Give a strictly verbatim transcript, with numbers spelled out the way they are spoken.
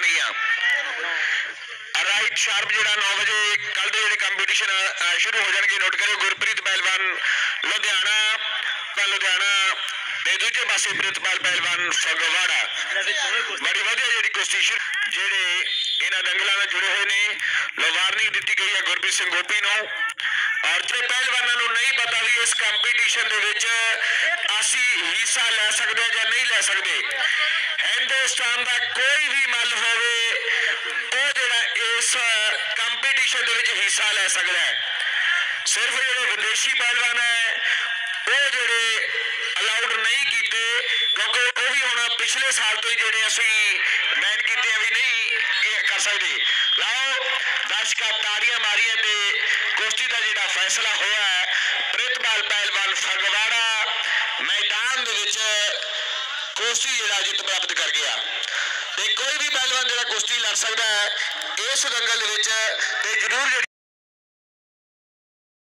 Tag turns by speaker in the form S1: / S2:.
S1: जाणगियां। Right sharp जिहड़ा नौ बजे कल दे जिहड़े कंपीटिशन शुरू हो जाएंगे नोट करियो। गुरप्रीत पहलवान लुधियाना लुधियाना ते दूजे पासे प्रितपाल पहलवान फगवाड़ा। बड़ी वधिया जिहड़ी कुश्ती जिहड़े इन्हां दंगलां नाल जुड़े हुए ने लो वार्निंग दी गई है गुरप्रीत सिंह गोपी नूं और जे पहलवानां नूं नहीं पता भी इस कंपीटिशन दे विच असीं हिस्सा लै सकदे जां नहीं लै सकदे। हिंदुस्तान दा कोई भी मल होवे वो जिहड़ा इस कंपीटिशन दे विच हिस्सा लै सकदा है। सिर्फ जिहड़े विदेशी पहलवान है वो जिहड़े अलाउड नहीं कीते क्योंकि वो भी हुण पिछले साल तो ही जिहड़े असीं बैन कीते भी नहीं कर सकदे। लाओ दर्शक ताड़ियां मारियां ते कुश्ती का जिहड़ा फैसला होया है प्रितपाल पहलवान फगवाड़ा मैदान दे विच कुश्ती जिहड़ा जित प्राप्त कर गया। ते कोई भी पहलवान जिहड़ा कुश्ती लड़ सकदा है इस दंगल दे विच ते जरूर